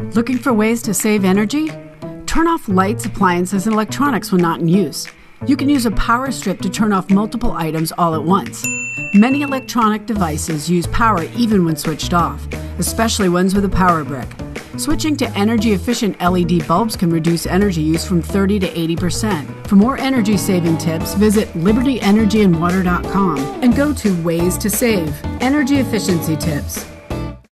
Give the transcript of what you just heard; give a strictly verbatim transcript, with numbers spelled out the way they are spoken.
Looking for ways to save energy? Turn off lights, appliances, and electronics when not in use. You can use a power strip to turn off multiple items all at once. Many electronic devices use power even when switched off, especially ones with a power brick. Switching to energy-efficient L E D bulbs can reduce energy use from thirty to eighty percent. For more energy-saving tips, visit liberty energy and water dot com and go to Ways to Save. Energy Efficiency Tips.